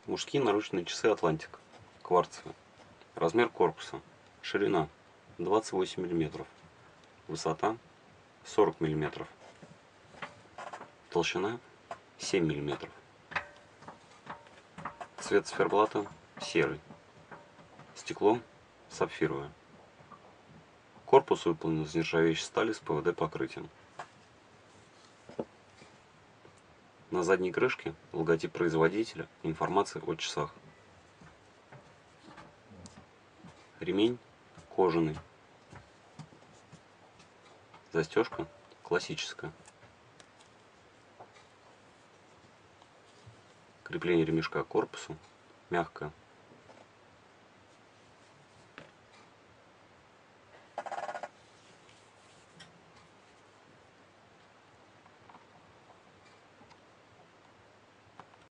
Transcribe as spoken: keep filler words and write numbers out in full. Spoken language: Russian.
Мужские наручные часы Атлантик. Кварцевые. Размер корпуса. Ширина двадцать восемь миллиметров. Высота сорок миллиметров. Толщина семь миллиметров. Цвет циферблата серый. Стекло сапфировое. Корпус выполнен из нержавеющей стали с ПВД покрытием. На задней крышке логотип производителя, информация о часах. Ремень кожаный. Застежка классическая. Крепление ремешка к корпусу мягкое.